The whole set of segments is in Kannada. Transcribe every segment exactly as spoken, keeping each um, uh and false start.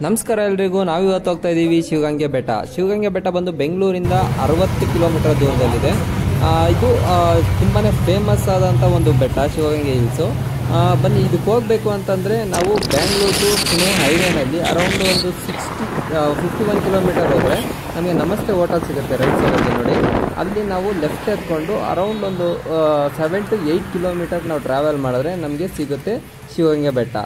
ನಮಸ್ಕಾರ ಎಲ್ರಿಗೂ. ನಾವಿವತ್ತು ಹೋಗ್ತಾ ಇದ್ದೀವಿ ಶಿವಗಂಗೆ ಬೆಟ್ಟ. ಶಿವಗಂಗೆ ಬೆಟ್ಟ ಬಂದು ಬೆಂಗಳೂರಿಂದ ಅರವತ್ತು ಕಿಲೋಮೀಟರ್ ದೂರದಲ್ಲಿದೆ. ಇದು ತುಂಬಾ ಫೇಮಸ್ ಆದಂಥ ಒಂದು ಬೆಟ್ಟ ಶಿವಗಂಗೆ ಹಿಲ್ಸು. ಬನ್ನಿ, ಇದಕ್ಕೆ ಹೋಗಬೇಕು ಅಂತಂದರೆ ನಾವು ಬ್ಯಾಂಗ್ಳೂರು ಟು ಪುಣೆ ಹೈವೇನಲ್ಲಿ ಅರೌಂಡ್ ಒಂದು ಸಿಕ್ಸ್ಟಿ ಫಿಫ್ಟಿ ಒನ್ ಕಿಲೋಮೀಟರ್ ಹೋದರೆ ನಮಗೆ ನಮಸ್ತೆ ಹೋಟೆಲ್ ಸಿಗುತ್ತೆ ರೈಟ್ ಸೈಡಲ್ಲಿ ನೋಡಿ. ಅಲ್ಲಿ ನಾವು ಲೆಫ್ಟ್ ಎತ್ಕೊಂಡು ಅರೌಂಡ್ ಒಂದು ಸೆವೆನ್ ಟು ಏಯ್ಟ್ ಕಿಲೋಮೀಟರ್ ನಾವು ಟ್ರಾವೆಲ್ ಮಾಡಿದ್ರೆ ನಮಗೆ ಸಿಗುತ್ತೆ ಶಿವಗಂಗೆ ಬೆಟ್ಟ.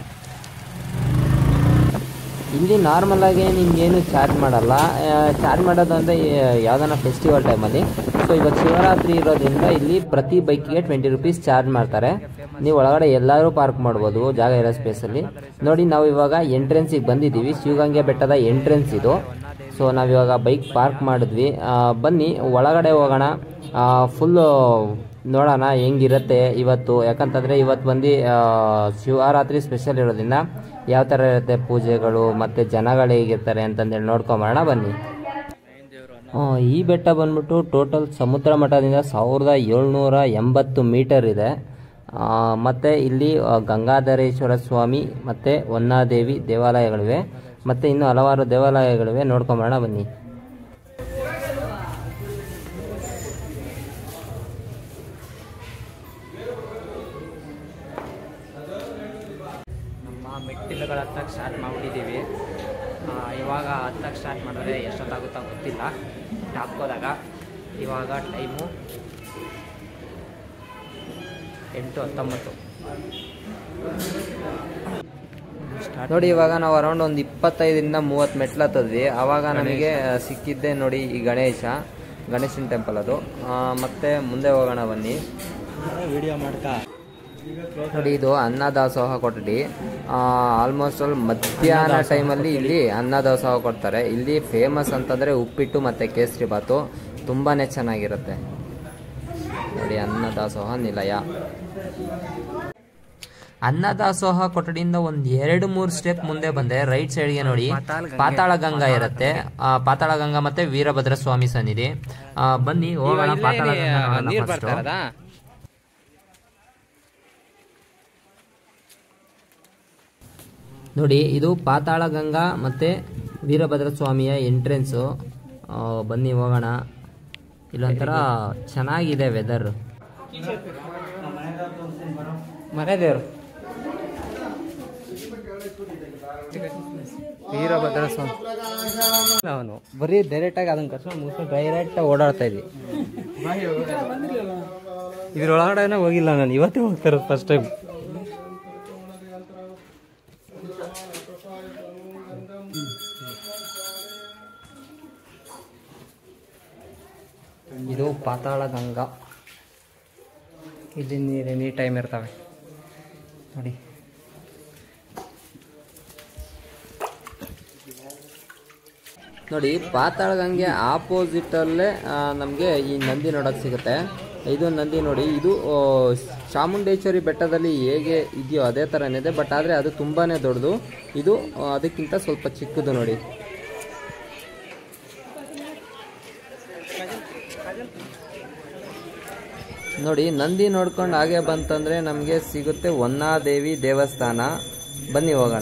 ಇಲ್ಲಿ ನಾರ್ಮಲಾಗಿ ನಿಮಗೇನು ಚಾರ್ಜ್ ಮಾಡಲ್ಲ. ಚಾರ್ಜ್ ಮಾಡೋದು ಅಂದರೆ ಯಾವುದಾನ ಫೆಸ್ಟಿವಲ್ ಟೈಮಲ್ಲಿ. ಸೊ ಇವತ್ತು ಶಿವರಾತ್ರಿ ಇರೋದ್ರಿಂದ ಇಲ್ಲಿ ಪ್ರತಿ ಬೈಕಿಗೆ ಟ್ವೆಂಟಿ ರುಪೀಸ್ ಚಾರ್ಜ್ ಮಾಡ್ತಾರೆ. ನೀವು ಒಳಗಡೆ ಎಲ್ಲರೂ ಪಾರ್ಕ್ ಮಾಡ್ಬೋದು ಜಾಗ ಇರೋ ಸ್ಪೇಸಲ್ಲಿ. ನೋಡಿ, ನಾವು ಇವಾಗ ಎಂಟ್ರೆನ್ಸಿಗೆ ಬಂದಿದ್ದೀವಿ. ಶಿವಗಂಗೆ ಬೆಟ್ಟದ ಎಂಟ್ರೆನ್ಸ್ ಇದು. ಸೊ ನಾವಿವಾಗ ಬೈಕ್ ಪಾರ್ಕ್ ಮಾಡಿದ್ವಿ. ಬನ್ನಿ ಒಳಗಡೆ ಹೋಗೋಣ, ಫುಲ್ಲು ನೋಡೋಣ ಹೆಂಗಿರುತ್ತೆ ಇವತ್ತು. ಯಾಕಂತಂದರೆ ಇವತ್ತು ಬಂದು ಶಿವರಾತ್ರಿ ಸ್ಪೆಷಲ್ ಇರೋದ್ರಿಂದ ಯಾವ ಥರ ಇರುತ್ತೆ ಪೂಜೆಗಳು ಮತ್ತು ಜನಗಳು ಹೇಗಿರ್ತಾರೆ ಅಂತಂದೇಳಿ ನೋಡ್ಕೊಂಬರೋಣ ಬನ್ನಿ. ಈ ಬೆಟ್ಟ ಬಂದ್ಬಿಟ್ಟು ಟೋಟಲ್ ಸಮುದ್ರ ಮಟ್ಟದಿಂದ ಸಾವಿರದ ಏಳ್ನೂರ ಎಂಬತ್ತು ಮೀಟರ್ ಇದೆ. ಮತ್ತು ಇಲ್ಲಿ ಗಂಗಾಧರೇಶ್ವರ ಸ್ವಾಮಿ ಮತ್ತು ಹೊನ್ನಾದೇವಿ ದೇವಾಲಯಗಳಿವೆ. ಮತ್ತು ಇನ್ನೂ ಹಲವಾರು ದೇವಾಲಯಗಳಿವೆ, ನೋಡ್ಕೊಂಬರೋಣ ಬನ್ನಿ. ಮೆಟ್ಟಿಲುಗಳ ಹತ್ತಕ್ಕೆ ಸ್ಟಾರ್ಟ್ ಮಾಡಿಬಿಟ್ಟಿದ್ದೀವಿ. ಇವಾಗ ಹತ್ತಕ್ಕೆ ಸ್ಟಾರ್ಟ್ ಮಾಡಿದ್ರೆ ಎಷ್ಟೊತ್ತಾಗುತ್ತಾ ಗೊತ್ತಿಲ್ಲ. ಟಾಪ್ಗೆ ಹೋದಾಗ ಇವಾಗ ಟೈಮು ಎಂಟು ಹತ್ತೊಂಬತ್ತು ನೋಡಿ. ಇವಾಗ ನಾವು ಅರೌಂಡ್ ಒಂದು ಇಪ್ಪತ್ತೈದರಿಂದ ಮೂವತ್ತು ಮೆಟ್ಲು ಹತ್ತದ್ವಿ. ಆವಾಗ ನಮಗೆ ಸಿಕ್ಕಿದ್ದೆ ನೋಡಿ ಈ ಗಣೇಶ ಗಣೇಶನ ಟೆಂಪಲ್ ಅದು. ಮತ್ತೆ ಮುಂದೆ ಹೋಗೋಣ ಬನ್ನಿ. ವಿಡಿಯೋ ಮಾಡ್ತಾ ನೋಡಿ, ಇದು ಅನ್ನದಾಸೋಹ ಕೊಠಡಿ. ಆಲ್ಮೋಸ್ಟ್ ಆಲ್ ಮಧ್ಯಾಹ್ನ ಟೈಮಲ್ಲಿ ಇಲ್ಲಿ ಅನ್ನದಾಸೋಹ ಕೊಡ್ತಾರೆ. ಇಲ್ಲಿ ಫೇಮಸ್ ಅಂತಂದರೆ ಉಪ್ಪಿಟ್ಟು ಮತ್ತು ಕೇಸರಿ ಬಾತು ತುಂಬಾ ಚೆನ್ನಾಗಿರುತ್ತೆ. ನೋಡಿ, ಅನ್ನದಾಸೋಹ ನಿಲಯ. ಅನ್ನದಾಸೋಹ ಕೊಠಡಿಯಿಂದ ಒಂದು ಎರಡು ಮೂರು ಸ್ಟೆಪ್ ಮುಂದೆ ಬಂದರೆ ರೈಟ್ ಸೈಡ್ಗೆ ನೋಡಿ ಪಾತಾಳ ಗಂಗಾ ಇರುತ್ತೆ. ಪಾತಾಳ ಗಂಗಾ ಮತ್ತು ವೀರಭದ್ರ ಸ್ವಾಮಿ ಸನ್ನಿಧಿ. ಬನ್ನಿ ಹೋಗೋಣ ಪಾತಾಳ ಗಂಗಾ. ನೋಡಿ, ಇದು ಪಾತಾಳ ಗಂಗಾ ಮತ್ತು ವೀರಭದ್ರ ಸ್ವಾಮಿಯ ಎಂಟ್ರೆನ್ಸು. ಬನ್ನಿ ಹೋಗೋಣ. ಇಲ್ಲೊಂಥರ ಚೆನ್ನಾಗಿದೆ ವೆದರ್. ಮನೆ ದೇವರು ವೀರಭದ್ರ ಸ್ವಾಮಿ. ಅವನು ಬರೀ ಡೈರೆಕ್ಟಾಗಿ ಅದನ್ನು ಕರ್ಸ್ಕೊಂಡು ಮುಗಿಸ್ಕೊಂಡು ಡೈರೆಕ್ಟಾಗಿ ಓಡಾಡ್ತಾ ಇದ್ವಿ. ಇದ್ರೊಳಗಡೆ ಹೋಗಿಲ್ಲ ನಾನು, ಇವತ್ತೇ ಹೋಗ್ತಾ ಇರೋದು ಫಸ್ಟ್ ಟೈಮ್. ಇದು ಪಾತಾಳ ಗಂಗಾ. ಇಲ್ಲಿ ನೀರು ಎನಿ ಟೈಮ್ ಇರ್ತವೆ ನೋಡಿ. ನೋಡಿ, ಪಾತಾಳ ಗಂಗೆ ಆಪೋಸಿಟಲ್ಲೇ ನಮಗೆ ಈ ನಂದಿ ನೋಡೋಕ್ಕೆ ಸಿಗುತ್ತೆ. ಇದು ನಂದಿ ನೋಡಿ. ಇದು ಚಾಮುಂಡೇಶ್ವರಿ ಬೆಟ್ಟದಲ್ಲಿ ಹೇಗೆ ಇದೆಯೋ ಅದೇ ಥರನೇ ಇದೆ, ಬಟ್ ಆದರೆ ಅದು ತುಂಬಾ ದೊಡ್ಡದು. ಇದು ಅದಕ್ಕಿಂತ ಸ್ವಲ್ಪ ಚಿಕ್ಕದು ನೋಡಿ. ನೋಡಿ, ನಂದಿ ನೋಡ್ಕೊಂಡು ಹಾಗೆ ಬಂತಂದರೆ ನಮಗೆ ಸಿಗುತ್ತೆ ಹೊನ್ನಾದೇವಿ ದೇವಸ್ಥಾನ. ಬನ್ನಿ ಹೋಗೋಣ.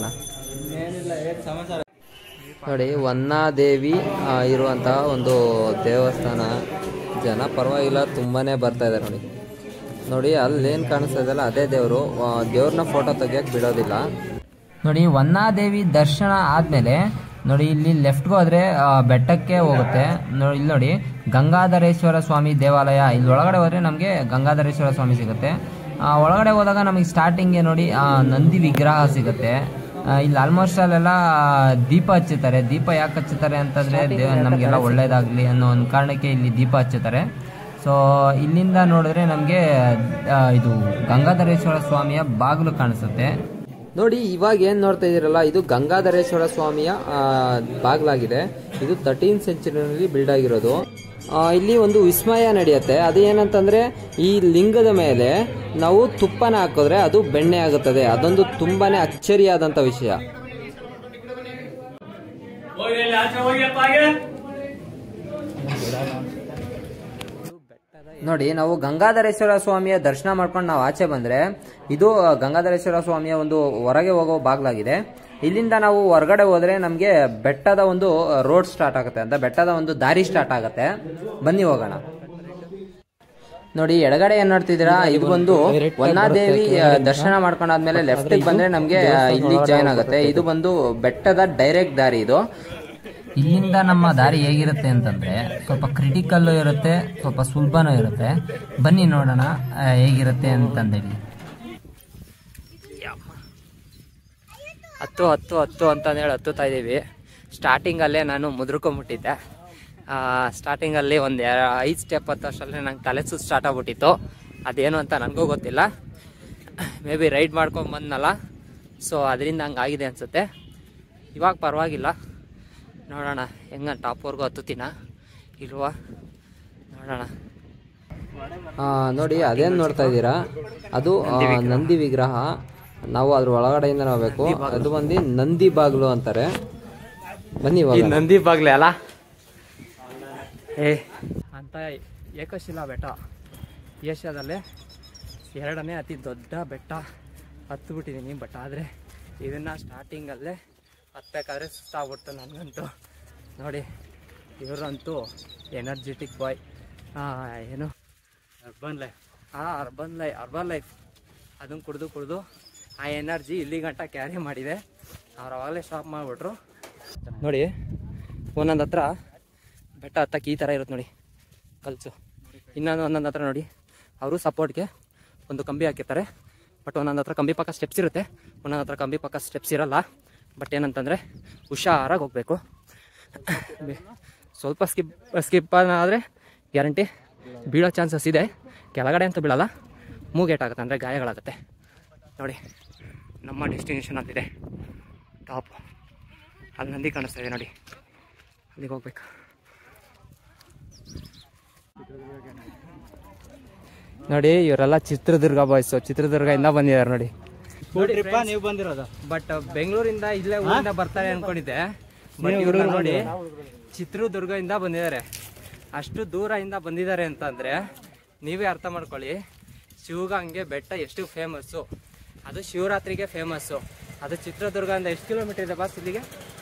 ನೋಡಿ, ಹೊನ್ನಾದೇವಿ ಇರುವಂತಹ ಒಂದು ದೇವಸ್ಥಾನ. ಜನ ಪರವಾಗಿಲ್ಲ, ತುಂಬಾ ಬರ್ತಾ ಇದೆ ನೋಡಿ. ನೋಡಿ, ಅಲ್ಲೇನು ಕಾಣಿಸ್ತಾ ಇದೆಯಲ್ಲ ಅದೇ ದೇವರು. ದೇವ್ರನ್ನ ಫೋಟೋ ತೆಗಿಯೋಕ್ಕೆ ಬಿಡೋದಿಲ್ಲ. ನೋಡಿ, ಹೊನ್ನಾದೇವಿ ದರ್ಶನ ಆದಮೇಲೆ ನೋಡಿ ಇಲ್ಲಿ ಲೆಫ್ಟ್ಗೆ ಹೋದರೆ ಬೆಟ್ಟಕ್ಕೆ ಹೋಗುತ್ತೆ. ನೋಡಿ, ಇಲ್ಲಿ ನೋಡಿ ಗಂಗಾಧರೇಶ್ವರ ಸ್ವಾಮಿ ದೇವಾಲಯ. ಇಲ್ಲಿ ಒಳಗಡೆ ಹೋದರೆ ನಮಗೆ ಗಂಗಾಧರೇಶ್ವರ ಸ್ವಾಮಿ ಸಿಗುತ್ತೆ. ಒಳಗಡೆ ಹೋದಾಗ ನಮಗೆ ಸ್ಟಾರ್ಟಿಂಗ್ಗೆ ನೋಡಿ ನಂದಿ ವಿಗ್ರಹ ಸಿಗುತ್ತೆ. ಇಲ್ಲಿ ಆಲ್ಮೋಸ್ಟ್ ಅಲ್ಲೆಲ್ಲ ದೀಪ ಹಚ್ಚುತ್ತಾರೆ. ದೀಪ ಯಾಕೆ ಹಚ್ಚುತ್ತಾರೆ ಅಂತಂದರೆ ದೇವ ನಮಗೆಲ್ಲ ಒಳ್ಳೇದಾಗಲಿ ಅನ್ನೋ ಒಂದು ಕಾರಣಕ್ಕೆ ಇಲ್ಲಿ ದೀಪ ಹಚ್ಚುತ್ತಾರೆ. ಸೊ ಇಲ್ಲಿಂದ ನೋಡಿದ್ರೆ ನಮಗೆ ಇದು ಗಂಗಾಧರೇಶ್ವರ ಸ್ವಾಮಿಯ ಬಾಗಿಲು ಕಾಣಿಸುತ್ತೆ. ನೋಡಿ, ಇವಾಗ ಏನು ನೋಡ್ತಾ ಇದ್ದೀರಲ್ಲ ಇದು ಗಂಗಾಧರೇಶ್ವರ ಸ್ವಾಮಿಯ ಬಾಗಿಲಾಗಿದೆ. ಇದು ತರ್ಟೀನ್ ಸೆಂಚುರಿನಲ್ಲಿ ಬಿಲ್ಡ್ ಆಗಿರೋದು. ಇಲ್ಲಿ ಒಂದು ವಿಸ್ಮಯ ನಡೆಯುತ್ತೆ. ಅದು ಏನಂತಂದ್ರೆ ಈ ಲಿಂಗದ ಮೇಲೆ ನಾವು ತುಪ್ಪನ ಹಾಕಿದ್ರೆ ಅದು ಬೆಣ್ಣೆ ಆಗುತ್ತದೆ. ಅದೊಂದು ತುಂಬಾನೇ ಅಚ್ಚರಿಯಾದಂತ ವಿಷಯ. ನೋಡಿ, ನಾವು ಗಂಗಾಧರೇಶ್ವರ ಸ್ವಾಮಿಯ ದರ್ಶನ ಮಾಡ್ಕೊಂಡು ನಾವು ಆಚೆ ಬಂದ್ರೆ ಇದು ಗಂಗಾಧರೇಶ್ವರ ಸ್ವಾಮಿಯ ಒಂದು ಹೊರಗೆ ಹೋಗೋ ಬಾಗಿಲಾಗಿದೆ. ಇಲ್ಲಿಂದ ನಾವು ಹೊರಗಡೆ ಹೋದ್ರೆ ನಮಗೆ ಬೆಟ್ಟದ ಒಂದು ರೋಡ್ ಸ್ಟಾರ್ಟ್ ಆಗುತ್ತೆ ಅಂತ, ಬೆಟ್ಟದ ಒಂದು ದಾರಿ ಸ್ಟಾರ್ಟ್ ಆಗುತ್ತೆ. ಬನ್ನಿ ಹೋಗೋಣ. ನೋಡಿ ಎಡಗಡೆ ಏನ್ ನೋಡ್ತಿದ್ದೀರಾ, ಇದು ಬಂದು ವನ್ನಾದೇವಿ ದರ್ಶನ ಮಾಡ್ಕೊಂಡಾದ್ಮೇಲೆ ಲೆಫ್ಟ್ ಬಂದ್ರೆ ನಮ್ಗೆ ಇಲ್ಲಿ ಜಾಯ್ನ್ ಆಗುತ್ತೆ. ಇದು ಬಂದು ಬೆಟ್ಟದ ಡೈರೆಕ್ಟ್ ದಾರಿ. ಇದು ಇಲ್ಲಿಂದ ನಮ್ಮ ದಾರಿ ಹೇಗಿರುತ್ತೆ ಅಂತಂದ್ರೆ ಸ್ವಲ್ಪ ಕ್ರಿಟಿಕಲ್ ಇರುತ್ತೆ, ಸ್ವಲ್ಪ ಸುಲಭನೂ ಇರುತ್ತೆ. ಬನ್ನಿ ನೋಡೋಣ ಹೇಗಿರುತ್ತೆ ಅಂತಂದೇಳಿ. ಹತ್ತು ಹತ್ತು ಹತ್ತು ಅಂತಂದೇಳಿ ಹತ್ತುತ್ತಾ ಇದ್ದೀವಿ. ಸ್ಟಾರ್ಟಿಂಗಲ್ಲೇ ನಾನು ಮುದ್ರಕೊಂಬಿಟ್ಟಿದ್ದೆ. ಸ್ಟಾರ್ಟಿಂಗಲ್ಲಿ ಒಂದು ಐದು ಸ್ಟೆಪ್ ಹತ್ತು ಅಷ್ಟರಲ್ಲಿ ನಂಗೆ ತಲೆ ಸುತ್ತು ಸ್ಟಾರ್ಟ್ ಆಗ್ಬಿಟ್ಟಿತ್ತು. ಅದೇನು ಅಂತ ನನಗೂ ಗೊತ್ತಿಲ್ಲ, ಮೇ ಬಿ ರೈಡ್ ಮಾಡ್ಕೊಂಡು ಬಂದನಲ್ಲ, ಸೊ ಅದರಿಂದ ಹಂಗೆ ಆಗಿದೆ ಅನಿಸುತ್ತೆ. ಇವಾಗ ಪರವಾಗಿಲ್ಲ, ನೋಡೋಣ ಹೆಂಗ ಟಾಪ್ವರೆಗೂ ಹತ್ತುತ್ತೀನ ಇಲ್ವಾ ನೋಡೋಣ. ನೋಡಿ ಅದೇನು ನೋಡ್ತಾ ಇದ್ದೀರಾ, ಅದು ನಂದಿ ವಿಗ್ರಹ. ನಾವು ಅದ್ರ ಒಳಗಡೆಯಿಂದ ಹೋಗ್ಬೇಕು. ಅದು ಬಂದು ನಂದಿ ಬಾಗ್ಲು ಅಂತಾರೆ. ಬನ್ನಿ ನಂದಿ ಬಾಗ್ಲೆ ಅಲ್ಲ ಏ ಅಂತ ಏಕಶಿಲಾ ಬೆಟ್ಟ ಏಷ್ಯಾದಲ್ಲೇ ಎರಡನೇ ಅತಿ ದೊಡ್ಡ ಬೆಟ್ಟ ಹತ್ತು ಬಿಟ್ಟಿದ್ದೀನಿ. ಬಟ್ ಆದರೆ ಇದನ್ನು ಸ್ಟಾರ್ಟಿಂಗಲ್ಲೇ ಹತ್ತಬೇಕಾದ್ರೆ ಸುಸ್ತಾಗ್ಬಿಡ್ತು ನನಗಂತೂ. ನೋಡಿ ಇವರಂತೂ ಎನರ್ಜೆಟಿಕ್ ಬಾಯ್, ಏನು ಅರ್ಬನ್ ಲೈಫ್, ಹಾಂ ಅರ್ಬನ್ ಲೈ ಅರ್ಬನ್ ಲೈಫ್ ಅದನ್ನು ಕುಡಿದು ಕುಡಿದು ಆ ಎನರ್ಜಿ ಇಲ್ಲಿ ಗಂಟ ಕ್ಯಾರಿ ಮಾಡಿದೆ. ಅವ್ರು ಅವಾಗಲೇ ಸ್ಟಾಪ್ ಮಾಡಿಬಿಟ್ರು. ನೋಡಿ ಒಂದೊಂದು ಹತ್ರ ಬೆಟ್ಟ ಹತ್ತಕ್ಕೆ ಈ ಥರ ಇರುತ್ತೆ ನೋಡಿ ಕಲ್ಸು. ಇನ್ನೊಂದು ಒಂದೊಂದು ಹತ್ರ ನೋಡಿ ಅವರು ಸಪೋರ್ಟ್ಗೆ ಒಂದು ಕಂಬಿ ಹಾಕಿರ್ತಾರೆ. ಬಟ್ ಒಂದೊಂದು ಹತ್ರ ಕಂಬಿ ಪಕ್ಕ ಸ್ಟೆಪ್ಸ್ ಇರುತ್ತೆ, ಒಂದೊಂದು ಹತ್ರ ಕಂಬಿ ಪಕ್ಕ ಸ್ಟೆಪ್ಸ್ ಇರಲ್ಲ. ಬಟ್ ಏನಂತಂದರೆ ಹುಷಾರಾಗಿ ಹೋಗಬೇಕು. ಸ್ವಲ್ಪ ಸ್ಕಿಪ್ ಸ್ಕಿಪ್ ಆದರೆ ಗ್ಯಾರಂಟಿ ಬೀಳೋ ಚಾನ್ಸಸ್ ಇದೆ. ಕೆಳಗಡೆ ಅಂತೂ ಬೀಳಲ್ಲ, ಮೂಗೇಟಾಗುತ್ತೆ ಅಂದರೆ ಗಾಯಗಳಾಗುತ್ತೆ. ನೋಡಿ ನಮ್ಮ ಡೆಸ್ಟಿನೇಷನ್ ಅಲ್ಲಿದೆ ಟಾಪ್. ಅಲ್ಲಿ ನಂದಿ ಕಾಣಿಸ್ತಾ ಇದೆ ನೋಡಿ, ಅಲ್ಲಿಗೆ ಹೋಗ್ಬೇಕು. ನೋಡಿ ಇವರೆಲ್ಲ ಚಿತ್ರದುರ್ಗ ಬಾಯ್ಸು, ಚಿತ್ರದುರ್ಗದಿಂದ ಬಂದಿದ್ದಾರೆ ನೋಡಿ. ನೀವು ಬಂದಿರೋದು ಬಟ್ ಬೆಂಗಳೂರಿಂದ ಇಲ್ಲೇ ಊರಿಂದ ಬರ್ತಾರೆ ಅನ್ಕೊಂಡಿದ್ದೆ. ಬಟ್ ಇವ್ರನ್ನ ನೋಡಿ ಚಿತ್ರದುರ್ಗದಿಂದ ಬಂದಿದ್ದಾರೆ. ಅಷ್ಟು ದೂರದಿಂದ ಬಂದಿದ್ದಾರೆ ಅಂತಂದ್ರೆ ನೀವೇ ಅರ್ಥ ಮಾಡ್ಕೊಳ್ಳಿ ಶಿವಗಂಗೆ ಬೆಟ್ಟ ಎಷ್ಟು ಫೇಮಸ್ಸು. ಅದು ಶಿವರಾತ್ರಿಗೆ ಫೇಮಸ್ಸು. ಅದು ಚಿತ್ರದುರ್ಗದಿಂದ ಎಷ್ಟು ಕಿಲೋಮೀಟರ್ ಇದೆ ಬಾಸ್ ಇಲ್ಲಿಗೆ?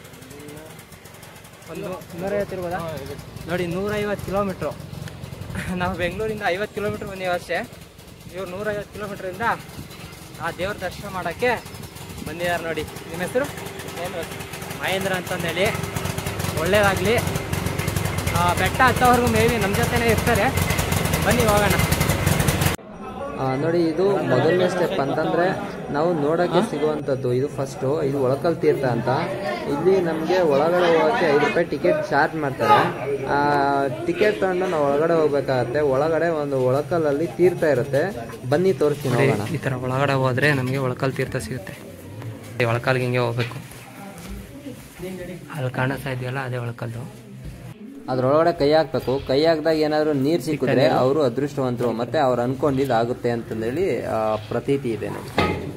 ಒಂದು ನೂರೈವತ್ತು ಇರ್ಬೋದಾ? ನೋಡಿ ನೂರೈವತ್ತು ಕಿಲೋಮೀಟ್ರು. ನಾವು ಬೆಂಗಳೂರಿಂದ ಐವತ್ತು ಕಿಲೋಮೀಟ್ರ್ ಬಂದೀವಿ ಅಷ್ಟೇ. ಇವ್ರು ನೂರೈವತ್ತು ಕಿಲೋಮೀಟ್ರಿಂದ ಆ ದೇವ್ರ ದರ್ಶನ ಮಾಡೋಕ್ಕೆ ಬಂದಿದ್ದಾರೆ ನೋಡಿ. ನಿಮ್ಮ ಹೆಸರು ಏನು? ಮಹೇಂದ್ರ ಅಂತಂದೇಳಿ. ಒಳ್ಳೇದಾಗಲಿ. ಬೆಟ್ಟ ಹತ್ತೋವರೆಗೂ ಮೇಬಿ ನಮ್ಮ ಜೊತೆನೇ ಇರ್ತಾರೆ. ಬನ್ನಿ ಹೋಗೋಣ. ನೋಡಿ ಇದು ಮೊದಲನೇ ಸ್ಟೆಪ್ ಅಂತಂದರೆ ನಾವು ನೋಡೋಕ್ಕೆ ಸಿಗುವಂಥದ್ದು. ಇದು ಫಸ್ಟು, ಇದು ಒಳಕಲ್ ತೀರ್ಥ ಅಂತ. ಇಲ್ಲಿ ನಮಗೆ ಒಳಗಡೆ ಹೋಗೋಕ್ಕೆ ಐದು ರೂಪಾಯಿ ಟಿಕೆಟ್ ಚಾರ್ಜ್ ಮಾಡ್ತಾರೆ. ಟಿಕೆಟ್ ತಗೊಂಡು ನಾವು ಒಳಗಡೆ ಹೋಗ್ಬೇಕಾಗತ್ತೆ. ಒಳಗಡೆ ಒಂದು ಒಳಕಲ್ಲಲ್ಲಿ ತೀರ್ಥ ಇರುತ್ತೆ. ಬನ್ನಿ ತೋರಿಸ್ತೀನಿ ಹೋಗೋಣ. ಈ ಥರ ಒಳಗಡೆ ಹೋದರೆ ನಮಗೆ ಒಳಕಲ್ ತೀರ್ಥ ಸಿಗುತ್ತೆ. ಒಳಕಲ್ಗೆ ಹಿಂಗೆ ಹೋಗ್ಬೇಕು. ಅಲ್ಲಿ ಕಾಣಿಸ್ತಾ ಇದೆಯಲ್ಲ ಅದೇ ಒಳಕಲ್ಲು. ಅದ್ರೊಳಗಡೆ ಕೈ ಹಾಕ್ಬೇಕು. ಕೈ ಹಾಕಿದಾಗ ಏನಾದರೂ ನೀರು ಸಿಕ್ಕಿದ್ರೆ ಅವರು ಅದೃಷ್ಟವಂತರು, ಮತ್ತೆ ಅವ್ರು ಅನ್ಕೊಂಡಿದ್ದು ಆಗುತ್ತೆ ಅಂತಂದೇಳಿ ಪ್ರತೀತಿ ಇದೆ ನೋಡಿ.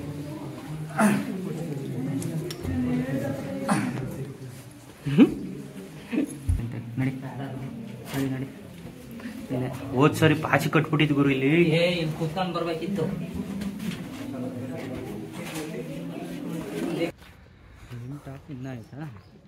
ಹೋದ್ ಸರಿ ಪಾಚಿ ಕಟ್ಬಿಟ್ಟಿದ್ ಗುರು ಇಲ್ಲಿ. ಇಲ್ಲಿ ಕುತ್ಕೊಂಡು ಬರ್ಬೇಕಿತ್ತು. ಇನ್ನ ಆಯ್ತಾ?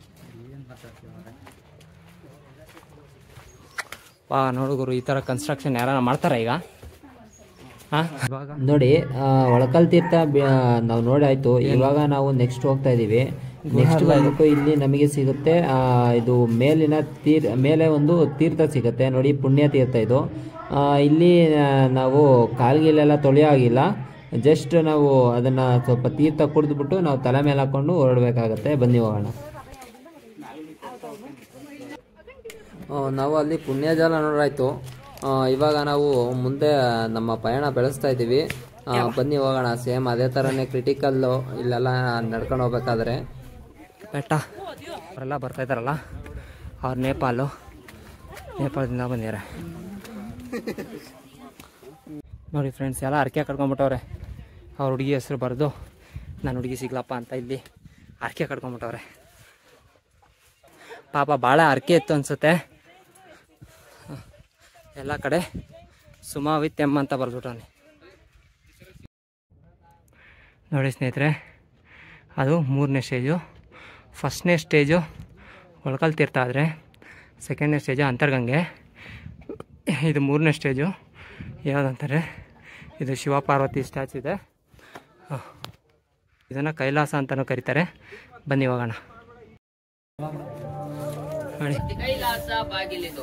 ವಾ ನೋಡು ಗುರು, ಈ ಥರ ಕನ್ಸ್ಟ್ರಕ್ಷನ್ ಯಾರು ಮಾಡ್ತಾರ ಈಗ? ಹಾಂ ನೋಡಿ ಒಳಕಲ್ ತೀರ್ಥ ನಾವು ನೋಡಿ ಆಯಿತು. ಇವಾಗ ನಾವು ನೆಕ್ಸ್ಟ್ ಹೋಗ್ತಾ ಇದ್ದೀವಿ. ನೆಕ್ಸ್ಟ್ ಬಂದ್ಬಿಟ್ಟು ಇಲ್ಲಿ ನಮಗೆ ಸಿಗುತ್ತೆ ಇದು ಮೇಲಿನ ತೀರ್ ಮೇಲೆ ಒಂದು ತೀರ್ಥ ಸಿಗುತ್ತೆ ನೋಡಿ, ಪುಣ್ಯ ತೀರ್ಥ ಇದು. ಇಲ್ಲಿ ನಾವು ಕಾಲ್ಗಿಲೆಲ್ಲ ತೊಳೆಯೋ ಆಗಿಲ್ಲ, ಜಸ್ಟ್ ನಾವು ಅದನ್ನು ಸ್ವಲ್ಪ ತೀರ್ಥ ಕುಡಿದ್ಬಿಟ್ಟು ನಾವು ತಲೆ ಮೇಲೆ ಹಾಕ್ಕೊಂಡು ಹೊರಡಬೇಕಾಗತ್ತೆ. ಬನ್ನಿ ಹೋಗೋಣ. ನಾವು ಅಲ್ಲಿ ಪುಣ್ಯಜಲ ನೋಡಾಯ್ತು. ಇವಾಗ ನಾವು ಮುಂದೆ ನಮ್ಮ ಪಯಣ ಬೆಳೆಸ್ತಾ ಇದ್ದೀವಿ. ಬನ್ನಿ ಹೋಗೋಣ. ಸೇಮ್ ಅದೇ ಥರನೇ ಕ್ರಿಟಿಕಲ್ಲು ಇಲ್ಲೆಲ್ಲ ನಡ್ಕೊಂಡು ಹೋಗ್ಬೇಕಾದ್ರೆ ಬೆಟ್ಟ. ಅವರೆಲ್ಲ ಬರ್ತಾ ಇದ್ದಾರಲ್ಲ ಅವ್ರು ನೇಪಾಳು ನೇಪಾಳದಿಂದ ಬಂದಿದ್ದಾರೆ ನೋಡಿ ಫ್ರೆಂಡ್ಸ್. ಎಲ್ಲ ಅರ್ಕೆ ಕಟ್ಕೊಂಡ್ಬಿಟ್ಟವ್ರೆ. ಅವ್ರ ಹುಡುಗಿ ಹೆಸರು ಬರೆದು ನಾನು ಹುಡುಗಿ ಸಿಗ್ಲಪ್ಪ ಅಂತ ಇಲ್ಲಿ ಅರ್ಕೆ ಕಟ್ಕೊಂಡ್ಬಿಟ್ಟವ್ರೆ. ಪಾಪ ಭಾಳ ಅರ್ಕೆ ಇತ್ತು ಅನಿಸುತ್ತೆ. ಎಲ್ಲ ಕಡೆ ಸುಮಾ ವಿತ್ ಎಮ್ ಅಂತ ಬರ್ಬಿಟ್ಟವನಿ ನೋಡಿ ಸ್ನೇಹಿತರೆ. ಅದು ಮೂರನೇ ಸ್ಟೇಜು. ಫಸ್ಟ್ನೇ ಸ್ಟೇಜು ಒಳಕಲ್ ತೀರ್ಥ ಆದರೆ ಸೆಕೆಂಡ್ನೇ ಸ್ಟೇಜು ಅಂತರ್ಗಂಗೆ. ಇದು ಮೂರನೇ ಸ್ಟೇಜು ಯಾವುದಂತಾರೆ, ಇದು ಶಿವ ಪಾರ್ವತಿ ಸ್ಟ್ಯಾಚು ಇದೆ. ಇದನ್ನು ಕೈಲಾಸ ಅಂತಲೂ ಕರೀತಾರೆ. ಬನ್ನಿ ಹೋಗೋಣ. ನೋಡಿ ಕೈಲಾಸ ಬಾಗಿಲಿದು.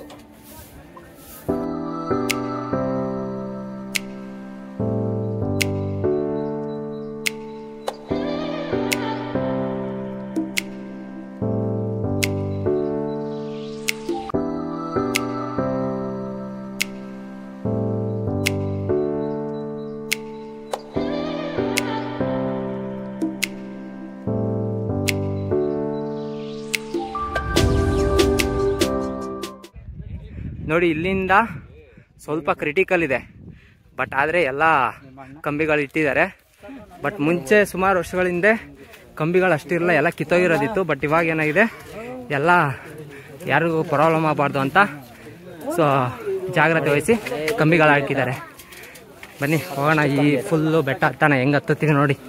ನೋಡಿ ಇಲ್ಲಿಂದ ಸ್ವಲ್ಪ ಕ್ರಿಟಿಕಲ್ ಇದೆ, ಬಟ್ ಆದರೆ ಎಲ್ಲ ಕಂಬಿಗಳು ಇಟ್ಟಿದ್ದಾರೆ. ಬಟ್ ಮುಂಚೆ ಸುಮಾರು ವರ್ಷಗಳ ಹಿಂದೆ ಕಂಬಿಗಳು ಅಷ್ಟಿರಲ್ಲ, ಎಲ್ಲ ಕಿತ್ತೋಗಿರೋದಿತ್ತು. ಬಟ್ ಇವಾಗ ಏನಾಗಿದೆ, ಎಲ್ಲ ಯಾರಿಗೂ ಪ್ರಾಬ್ಲಮ್ ಆಗಬಾರ್ದು ಅಂತ ಸೊ ಜಾಗ್ರತೆ ವಹಿಸಿ ಕಂಬಿಗಳು ಹಾಕಿದ್ದಾರೆ. ಬನ್ನಿ ಹೋಗೋಣ. ಈ ಫುಲ್ಲು ಬೆಟ್ಟ ಹತ್ತಾನ ಹೆಂಗೆ ಹತ್ತುತ್ತೀವಿ ನೋಡಿ.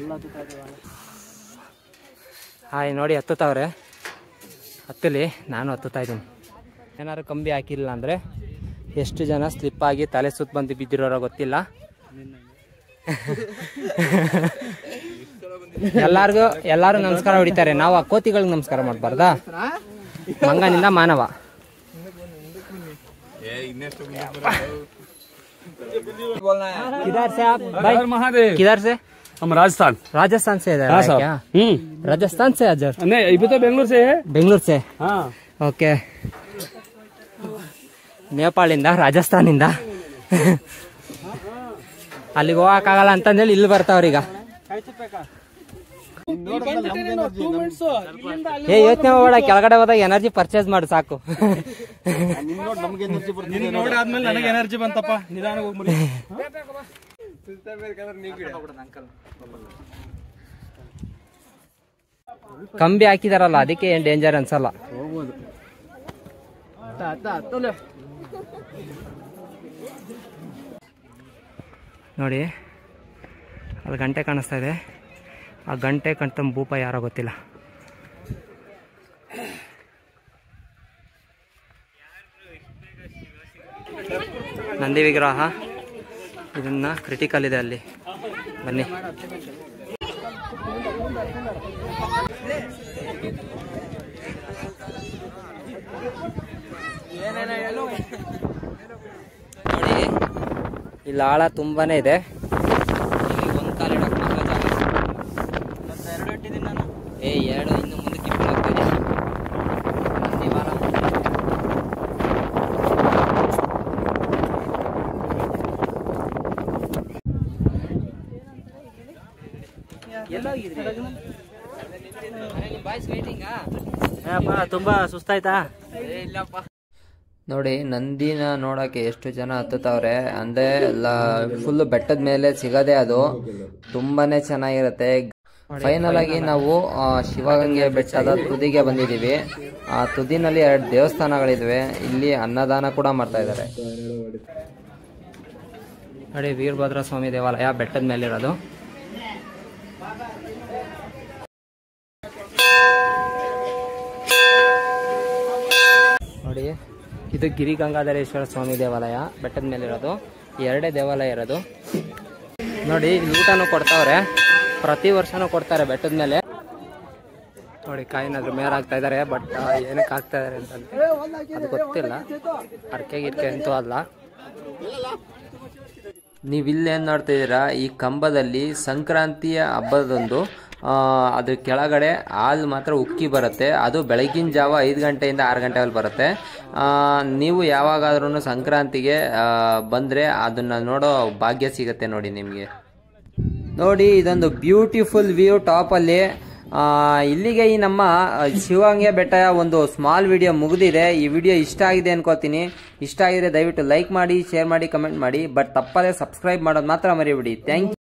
ಹಾಯ್ ನೋಡಿ ಹತ್ತುತ್ತವ್ರೆ, ಹತ್ತಲಿ ನಾನು ಹತ್ತುತ್ತಾ ಇದ್ದೀನಿ. ಏನಾದ್ರು ಕಂಬಿ ಹಾಕಿಲ್ಲ ಅಂದರೆ ಎಷ್ಟು ಜನ ಸ್ಲಿಪ್ಪಾಗಿ ತಲೆ ಸುತ್ತ ಬಂದು ಬಿದ್ದಿರೋರೋ ಗೊತ್ತಿಲ್ಲ. ಎಲ್ಲಾರ್ಗು ಎಲ್ಲರೂ ನಮಸ್ಕಾರ ಹೊಡಿತಾರೆ, ನಾವು ಆ ಕೋತಿಗಳಿಗೆ ನಮಸ್ಕಾರ ಮಾಡಬಾರ್ದಾ? ಮಂಗನಿಂದ ಮಾನವ. किधर से आप भाई? महादेव किधर से? हम राजस्थान राजस्थान से इधर है क्या? राजस्थान से अजर? नहीं अभी तो बेंगलुरु से है. बेंगलुरु से हाँ. ओके. ನೇಪಾಳಿಂದ ರಾಜಸ್ಥಾನಿಂದ ಅಲ್ಲಿಗೆ ಹೋಗಕ್ಕಾಗಲ್ಲ ಅಂತಂದೇಳಿ ಇಲ್ಲಿ ಬರ್ತಾವ್ರೀಗ. ಏ ಯೋಚನೆ ಮಾಡಬೇಡ, ಕೆಳಗಡೆ ಹೋದಾಗ ಎನರ್ಜಿ ಪರ್ಚೇಸ್ ಮಾಡು ಸಾಕು. ಎನರ್ಜಿ ಬಂತಪ್ಪ, ಕಂಬಿ ಹಾಕಿದಾರಲ್ಲ ಅದಕ್ಕೆ ಏನ್ ಡೇಂಜರ್ ಅನ್ಸಲ್ಲ. ನೋಡಿ ಅಲ್ಲಿ ಗಂಟೆ ಕಾಣಿಸ್ತಾ ಇದೆ, ಆ ಗಂಟೆ ಕಣ್ತಂಬ ಭೂಪ ಯಾರೋ ಗೊತ್ತಿಲ್ಲ. ನಂದಿ ವಿಗ್ರಹ ಇದನ್ನ ಕ್ರಿಟಿಕಲ್ ಇದೆ ಅಲ್ಲಿ. ಬನ್ನಿ ನೋಡಿ, ಇಲ್ಲಿ ಆಳ ತುಂಬಾನೇ ಇದೆ. ಒಂದು ಕಾಲು ಇಡಕ್ಕೆ ಮಾತ್ರ ಜಾಗ. ಎರಡು ಇಟ್ಟಿದ್ದೀನಿ ನಾನು. ಏ ಎರಡು ಇನ್ನು ಮುಂದಕ್ಕೆ ಇಟ್ಕೊಂಡು ಹೋಗ್ತೀನಿ. ನಂದಿವಾಲ ತುಂಬಾ ಸುಸ್ತಾಯ್ತಾ? ಇಲ್ಲಪ್ಪ. ನೋಡಿ ನಂದಿನ ನೋಡಕ್ಕೆ ಎಷ್ಟು ಜನ ಹತ್ತುತ್ತವ್ರೆ ಅಂದ್ರೆ ಫುಲ್ ಬೆಟ್ಟದ ಮೇಲೆ ಸಿಗದೆ, ಅದು ತುಂಬಾನೇ ಚೆನ್ನಾಗಿರುತ್ತೆ. ಫೈನಲ್ ಆಗಿ ನಾವು ಶಿವಗಂಗೆ ಬೆಟ್ಟದ ತುದಿಗೆ ಬಂದಿದ್ದೀವಿ. ಆ ತುದಿನಲ್ಲಿ ಎರಡು ದೇವಸ್ಥಾನಗಳಿದ್ವೆ. ಇಲ್ಲಿ ಅನ್ನದಾನ ಕೂಡ ಮಾಡ್ತಾ ಇದ್ದಾರೆ. ನೋಡಿ ವೀರಭದ್ರ ಸ್ವಾಮಿ ದೇವಾಲಯ ಬೆಟ್ಟದ ಮೇಲೆ ಇರೋದು. ನೋಡಿ ಇದು ಗಿರಿ ಗಂಗಾಧರೇಶ್ವರ ಸ್ವಾಮಿ ದೇವಾಲಯ ಬೆಟ್ಟದ ಮೇಲೆ ಇರೋದು. ಎರಡೇ ದೇವಾಲಯ ಇರೋದು. ನೋಡಿ ಊಟನೂ ಕೊಡ್ತಾವ್ರೆ, ಪ್ರತಿ ವರ್ಷನೂ ಕೊಡ್ತಾರೆ ಬೆಟ್ಟದ ಮೇಲೆ. ನೋಡಿ ಕಾಯಿನಾದ್ರು ಮೇರ್ ಆಗ್ತಾ ಇದಾರೆ, ಬಟ್ ಏನಕ್ಕೆ ಆಗ್ತಾ ಇದಾರೆ ಅಂತಂದ್ರೆ ಅದು ಗೊತ್ತಿಲ್ಲ. ಅರ್ಕೆ ಗಿರ್ಕೆ ಅಂತೂ ಅಲ್ಲ. ನೀವಿಲ್ಲೇನು ನೋಡ್ತಾ ಇದ್ದೀರಾ, ಈ ಕಂಬದಲ್ಲಿ ಸಂಕ್ರಾಂತಿಯ ಹಬ್ಬದೊಂದು ಅದ್ರ ಕೆಳಗಡೆ ಹಾಲು ಮಾತ್ರ ಉಕ್ಕಿ ಬರುತ್ತೆ. ಅದು ಬೆಳಗಿನ ಜಾವ ಐದು ಗಂಟೆಯಿಂದ ಆರು ಗಂಟೆಯಲ್ಲಿ ಬರುತ್ತೆ. ನೀವು ಯಾವಾಗಾದ್ರೂ ಸಂಕ್ರಾಂತಿಗೆ ಬಂದರೆ ಅದನ್ನು ನೋಡೋ ಭಾಗ್ಯ ಸಿಗುತ್ತೆ ನೋಡಿ ನಿಮಗೆ. ನೋಡಿ ಇದೊಂದು ಬ್ಯೂಟಿಫುಲ್ ವ್ಯೂ ಟಾಪಲ್ಲಿ. ಇಲ್ಲಿಗೆ ಈ ನಮ್ಮ ಶಿವಗಂಗೆ ಬೆಟ್ಟ ಒಂದು ಸ್ಮಾಲ್ ವಿಡಿಯೋ ಮುಗಿದಿದೆ. ಈ ವಿಡಿಯೋ ಇಷ್ಟ ಆಗಿದೆ ಅನ್ಕೋತೀನಿ. ಇಷ್ಟ ಆಗಿದ್ರೆ ದಯವಿಟ್ಟು ಲೈಕ್ ಮಾಡಿ, ಶೇರ್ ಮಾಡಿ, ಕಮೆಂಟ್ ಮಾಡಿ. ಬಟ್ ತಪ್ಪದೇ ಸಬ್ಸ್ಕ್ರೈಬ್ ಮಾಡೋದು ಮಾತ್ರ ಮರಿಬೇಡಿ. Thank you.